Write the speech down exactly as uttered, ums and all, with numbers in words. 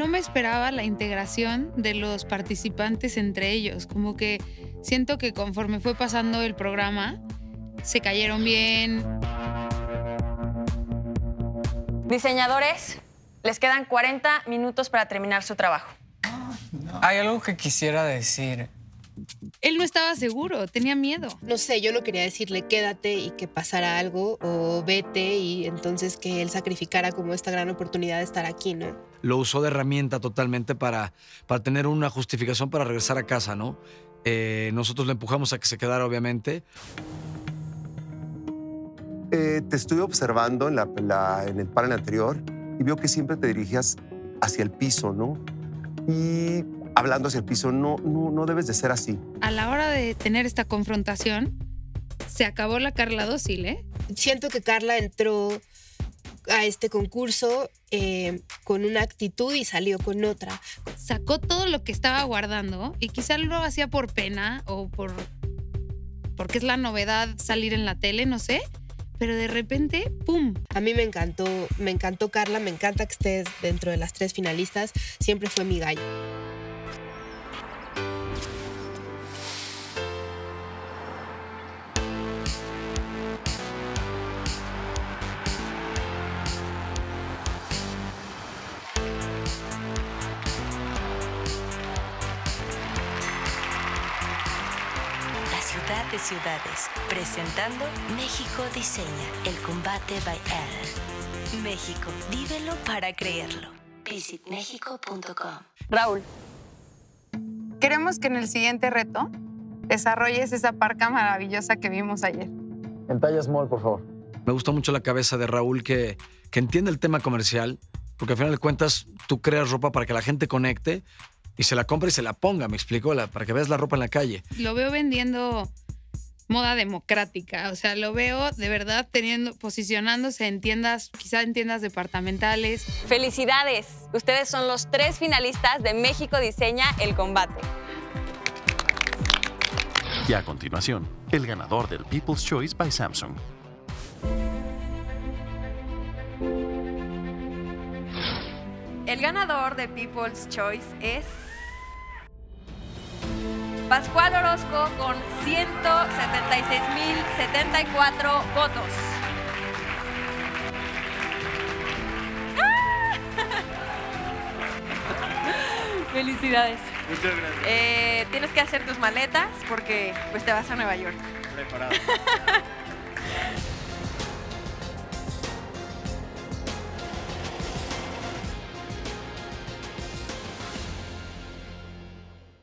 no me esperaba la integración de los participantes entre ellos. Como que siento que conforme fue pasando el programa, se cayeron bien. Diseñadores, les quedan cuarenta minutos para terminar su trabajo. Hay algo que quisiera decir. Él no estaba seguro, tenía miedo. No sé, yo no quería decirle quédate y que pasara algo o vete y entonces que él sacrificara como esta gran oportunidad de estar aquí, ¿no? Lo usó de herramienta totalmente para, para tener una justificación para regresar a casa, ¿no? Eh, nosotros le empujamos a que se quedara, obviamente. Eh, te estuve observando en, la, la, en el panel anterior y veo que siempre te dirigías hacia el piso, ¿no? Y hablando hacia el piso, no, no, no debes de ser así. A la hora de tener esta confrontación, se acabó la Carla dócil, ¿eh? Siento que Carla entró a este concurso eh, con una actitud y salió con otra. Sacó todo lo que estaba guardando y quizá lo hacía por pena o por porque es la novedad salir en la tele, no sé. Pero de repente, ¡pum! A mí me encantó, me encantó Carla, me encanta que estés dentro de las tres finalistas. Siempre fue mi gallo. Ciudad de Ciudades, presentando México Diseña, el combate by Ellen. México, vívelo para creerlo. Visit mexico punto com. Raúl. Queremos que en el siguiente reto desarrolles esa parca maravillosa que vimos ayer. En talla small, por favor. Me gustó mucho la cabeza de Raúl que, que entiende el tema comercial, porque al final de cuentas tú creas ropa para que la gente conecte y se la compre y se la ponga, me explico, la, para que veas la ropa en la calle. Lo veo vendiendo moda democrática, o sea, lo veo de verdad teniendo, posicionándose en tiendas, quizá en tiendas departamentales. ¡Felicidades! Ustedes son los tres finalistas de México Diseña el Combate. Y a continuación, el ganador del People's Choice by Samsung. El ganador de People's Choice es Pascual Orozco con ciento setenta y seis mil setenta y cuatro votos. ¡Ah! Felicidades. Muchas gracias. Eh, tienes que hacer tus maletas porque pues te vas a Nueva York. Preparado.